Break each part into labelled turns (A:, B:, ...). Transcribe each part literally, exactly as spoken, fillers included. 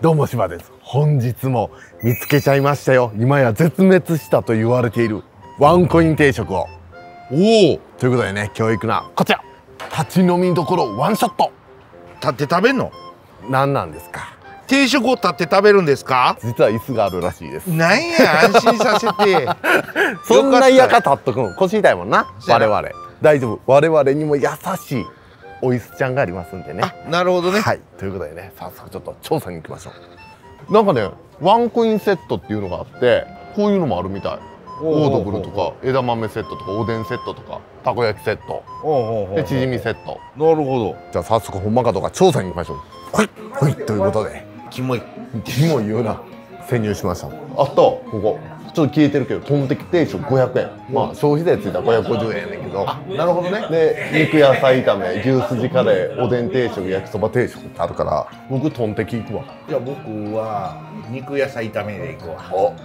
A: どうも柴です。本日も見つけちゃいましたよ。今や絶滅したと言われているワンコイン定食を。おお、ということでね、今日行くなこちら、立ち飲みどころワンショット。
B: 立って食べんの？
A: 何なんですか？
B: 定食を立って食べるんですか？
A: 実は椅子があるらしいです。
B: なんや、安心させて。
A: そんな嫌か立っとくん、腰痛いもんな。我々大丈夫。我々にも優しいお椅子ちゃんがありますんでね。
B: あ、なるほどね。
A: はい、ということでね、早速ちょっと調査に行きましょう。なんかね、ワンコインセットっていうのがあって、こういうのもあるみたい。オードブルとか枝豆セットとかおでんセットとかたこ焼きセットでチヂミセット。
B: なるほど。
A: じゃあ早速ほんまかどうか調査に行きましょう。はいはいということで、
B: キモい
A: キモい言うな。潜入しました。あとここちょっと消えてるけど、トンテキ定食ごひゃくえん。まあ消費税ついたらごひゃくごじゅうえんやねんけど。
B: あ、なるほどね。
A: で肉野菜炒め、牛すじカレー、おでん定食、焼きそば定食ってあるから、僕トンテキ行くわ。
B: じゃあ僕は肉野菜炒めでいくわ。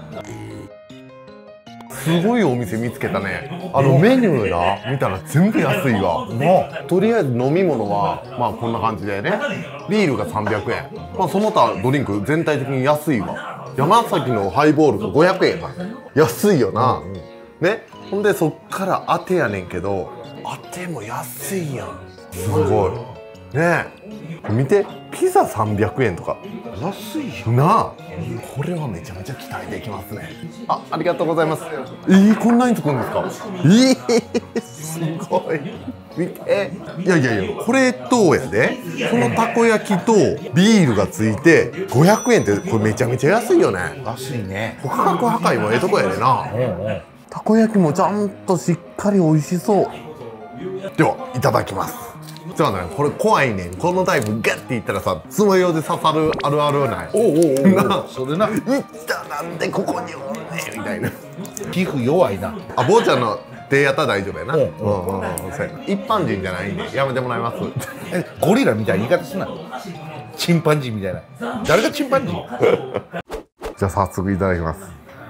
A: すごいお店見つけたね。あのメニューな見たら全部安いわ。もうとりあえず飲み物はまあこんな感じでね、ビールがさんびゃくえん、まあ、その他ドリンク全体的に安いわ。山崎のハイボールがごひゃくえんや。安いよな、うんうん、ね。ほんでそっからあてやねんけど、あても安いやん。すごいねえ、見て、ピザさんびゃくえんとか
B: 安いよ
A: なあ。これはめちゃめちゃ期待できますね。あ、ありがとうございます。えー、こんなにつくんですか？えー、すごい。見て、いやいやいや、これとやで、このたこ焼きとビールがついてごひゃくえんってこれめちゃめちゃ安いよね。
B: 安いね。
A: 価格破壊もええとこやでな。うんうん、たこ焼きもちゃんとしっかり美味しそう。ではいただきます。じゃあね、これ怖いねん。このタイプガッていったらさ、爪楊で刺さるあるあるない。おおおお、それな。いったなんでここにおんねんみたいな。
B: 皮膚弱いな。
A: あ、坊ちゃんの手やったら大丈夫やな。うんうんうん、一般人じゃないんでやめてもらいます。
B: え、ゴリラみたいな言い方すな。チンパンジーみたいな。誰がチンパンジー？
A: じゃあ早速いただきます。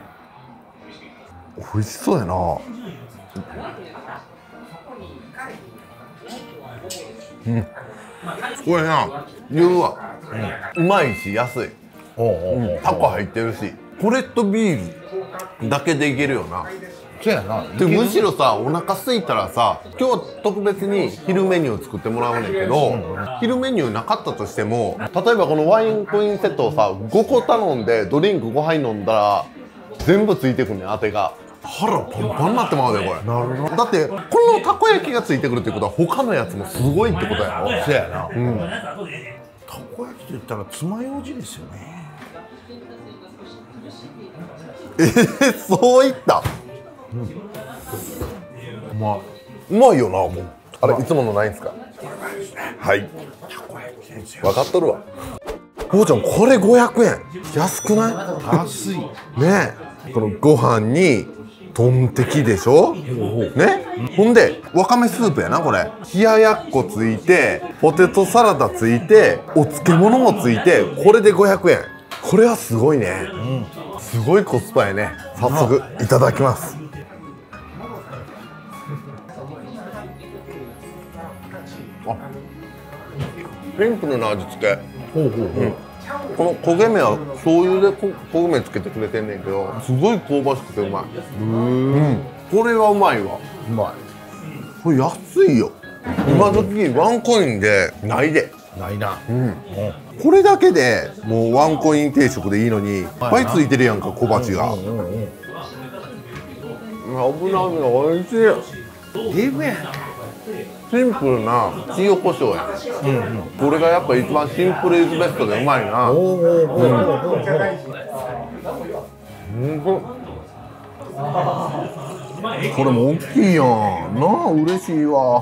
A: 美味しそうやな。うん、これな、言うわ、うん、うまいし安い。タコ入ってるし、これとビールだけでいけるよな。
B: そうやな。
A: でむしろさ、お腹空いたらさ、今日は特別に昼メニュー作ってもらうねんけど、うん、昼メニューなかったとしても、例えばこのワインコインセットをさごこ頼んでドリンクごはい飲んだら全部ついてくんねん、当てが。腹パンパンになってまうでこれ。なるほど。だってこのたこ焼きがついてくるってことは他のやつもすごいってことやろ。
B: そうやな、うん、
A: た
B: こ焼きと言ったら爪楊枝ですよね。
A: えー、そういった、うん、うまい。うまいよな。もうあれいつものないんすか？はい、たこ焼きですよ。分かっとるわ。坊ちゃんこれごひゃくえん安くない？
B: 安いね
A: え。このご飯にトンテキでしょね、ほんでわかめスープやな。これ冷ややっこついて、ポテトサラダついて、お漬物もついて、これでごひゃくえん。これはすごいね、うん、すごいコスパやね。早速いただきます。あ、シンプルな味付け。ほうほうほう、うん、この焦げ目は醤油でこ焦げ目つけてくれてんねんけど、すごい香ばしくてうまい。うん、これはうまいわ。うまい。これ安いよ。今時ワンコインでないで。
B: ないな。
A: うん、これだけでもうワンコイン定食でいいのにいっぱいついてるやんか、小鉢が。油が美味しい。
B: 十分や。
A: シンプルな塩コショウやね、うんうん、これがやっぱ一番シンプルイズベストでうまいな。これも大きいやんなあ。嬉しいわ。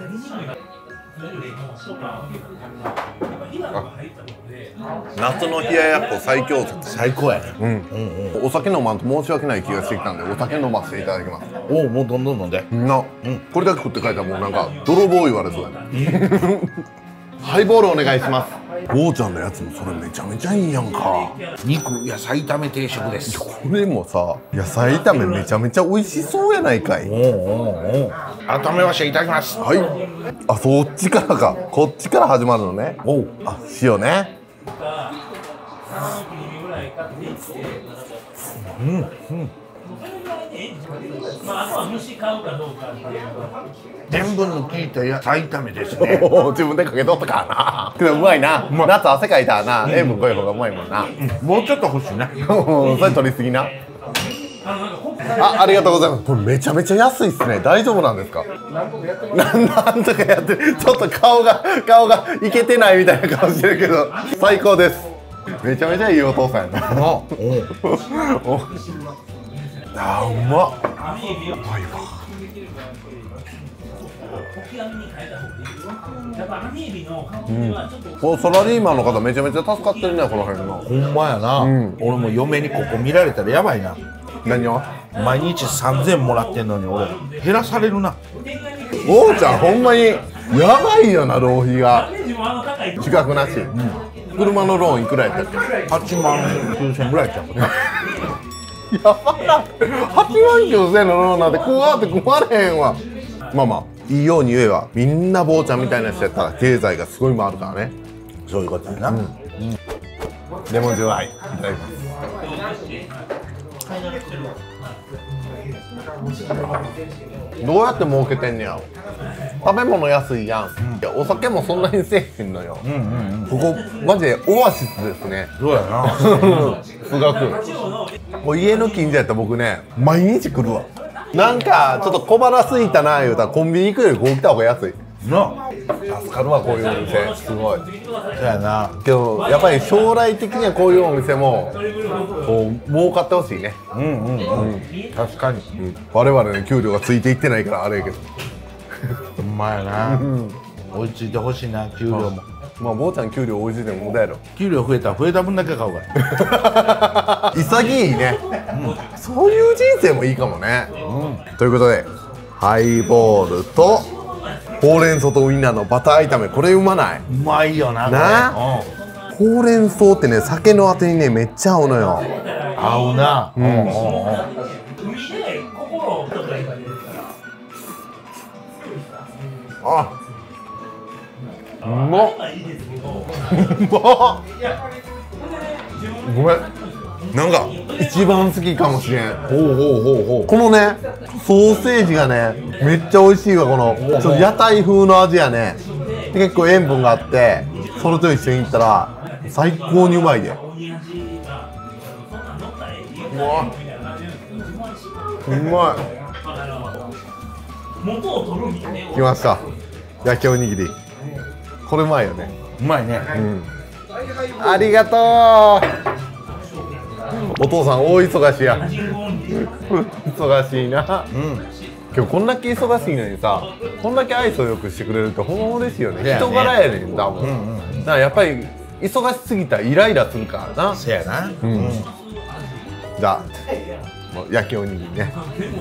A: 夏の冷ややっこ最強説。
B: 最高やね。
A: うんうんうん。お酒飲まんと申し訳ない気がしてきたんで、お酒飲ませていただきます。
B: おお、もうどんどん飲んで。
A: な、うん、これだけ食って帰ったらもうなんか泥棒言われそうやね。ハイボールお願いします。坊ちゃんのやつもそれめちゃめちゃいいやんか。
B: 肉野菜炒め定食です。
A: これもさ、野菜炒めめちゃめちゃ美味しそうやないかい。おうおう
B: おう。改めましていただきます。
A: はい。あ、そっちからか。こっちから始まるのね。おう。あ、塩ね。
B: うんうん。塩分の効いた野菜炒めですね。
A: 自分でかけとったからな。けどうまいな。夏汗かいたらな、塩分濃い方がうまいもんな。
B: もうちょっと欲しいな。
A: それ取りすぎな。あ、ありがとうございます。これめちゃめちゃ安いっすね。大丈夫なんですか？なんとかやってます。なんとかやってる。ちょっと顔が顔がいけてないみたいな顔してるけど、最高です。めちゃめちゃいいお父さんやな。あ、お。あ、うまっ。うまいわ。うん、このサラリーマンの方めちゃめちゃ助かってるね、この辺の。
B: ほんまやな、うん、俺も嫁にここ見られたらやばいな。
A: 何を？
B: 毎日さんぜんもらってんのに俺減らされるな。
A: おうちゃんほんまにやばいよな、浪費が。自覚なし、うん、車のローンいくらやったっけ？
B: はちまんきゅうせんぐらいちゃうかな。
A: やばな。はちまんきゅうせんのローンなんて怖って困れへんわ。まあまあいいように言えばみんな坊ちゃんみたいな人やったら経済がすごい回るからね。
B: そういうことやな、うんうん、
A: レモンジュワイいただきます。どうやって儲けてんねや。食べ物安いやん、うん、いやお酒もそんなにせえへんのよ、うんうんうん、ここマジでオアシスですね。
B: そうやな。
A: すごくもう家の近所やったら僕ね毎日来るわ。なんかちょっと小腹すいたな言うたらコンビニ行くよりこう来た方が安いな。助かるわこういうお店。すごい。
B: そうやな。
A: けどやっぱり将来的にはこういうお店もこう儲かってほしいね。
B: うんうんうん、うん、確かに、
A: うん、我々の給料がついていってないからあれやけど。
B: ほんまやな、うん、追いついてほしいな、給料も。
A: まあ坊ちゃん給料追いついても無駄やろ。
B: 給料増えたら増えた分だけ買うから
A: 潔いね、うん、そういう人生もいいかもね、うん、ということでハイボールとほうれん草とウインナーのバター炒め、これうまない？
B: うまいよな。
A: な、ほうれん草ってね酒のあてにねめっちゃ合うのよ。
B: 合うな。うんうんうん。
A: あ、うまっ。ごめん、なんか一番好きかもしれん。ほうほうほうほう。このねソーセージがねめっちゃ美味しいわ。このちょっと屋台風の味やね。で結構塩分があってそれと一緒にいったら最高にうまいで。うわ、うまい。来ました、焼きおにぎり。これうまいよね。
B: うまいね、
A: うん、ありがとう。お父さん大忙しや。忙しいな、うん、今日こんだけ忙しいのにさ、こんだけ愛想よくしてくれるってほんま嬉しいよね。人柄やねん多分、うんうん、だからやっぱり忙しすぎたらイライラするからな。
B: そやな、うん
A: うん、じゃあもう焼きおにぎりね。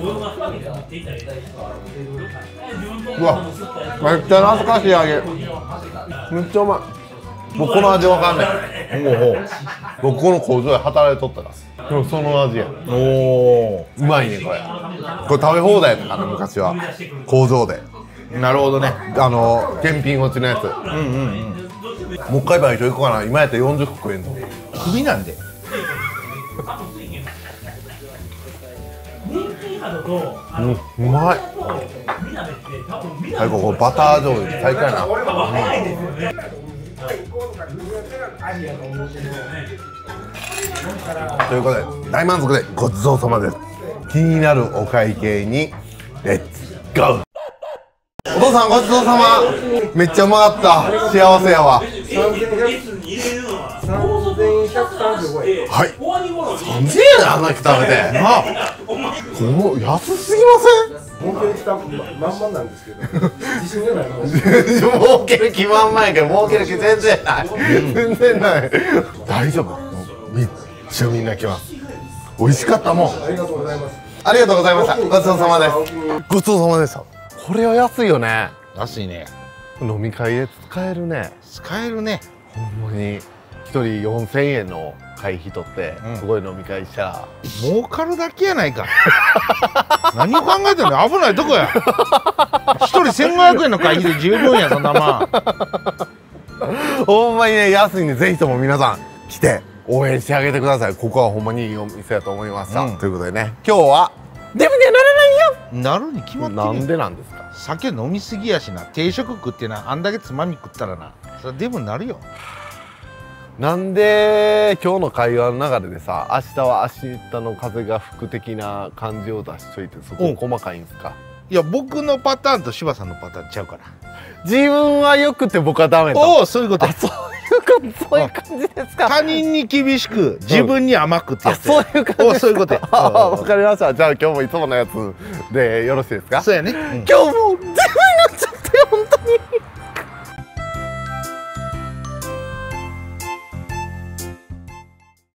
A: うわ、めっちゃ懐かしい揚げ。めっちゃうまい。もうこの味わかんない。ほうほう。僕この工場で働いとったから。でもその味や。おお。うまいねこれ。これ食べ放題やったかな昔は。工場で。
B: なるほどね。
A: あの検品落ちのやつ。うんうんうん。もう一回バイト行こうかな。今やったらよんじゅっこ食えんの。
B: クビなんで。
A: うん、うまい。最後このバター醤油最高やな。うん、ということで大満足でごちそうさまです。気になるお会計にレッツゴー。お父さんごちそうさま。めっちゃうまかった。幸せやわ。はい。さんぜんえんであんなに食べてな。この安すぎません？
C: 儲ける気満々なんですけど、自信がないの。
A: 儲ける気満々やけど儲ける気全然ない。全然ない。大丈夫？めっちゃみんな来ます。美味しかったもん。
C: ありがとうございます。
A: ありがとうございました。ごちそうさまです。ごちそうさまでした。これは安いよね。
B: 安いね。飲
A: み会で使えるね。
B: 使えるね。
A: ほんまに一人よんせんえんの会費取ってすごい飲み会したら、
B: うん、儲かるだけやないか。何を考えてんの？危ないとこや。一人せんごひゃくえんの会費で十分や。そんなまあ
A: ほんまにね安いんで、ぜひとも皆さん来て応援してあげてください。ここはほんまにいいお店だと思いました、
B: うん、
A: ということでね、今日はデブにはならないよ。
B: なるに決まってる。
A: なんでなんですか。
B: 酒飲みすぎやしな、定食食ってな、あんだけつまみ食ったらな、それデブになるよ。
A: なんで今日の会話の流れでさ、明日は明日の風が吹く的な感じを出しといて、そこ細かいんですか。
B: いや、僕のパターンと柴さんのパターンちゃうから。
A: 自分はよくて僕はダメと。
B: おお、そういうこと。
A: そういうこと、そういう感じですか。
B: 他人に厳しく自分に甘くってやつ。
A: そういう感じ。
B: そういうこと。
A: わかりました。じゃあ今日もいつものやつでよろしいですか。
B: そうやね。
A: 今日も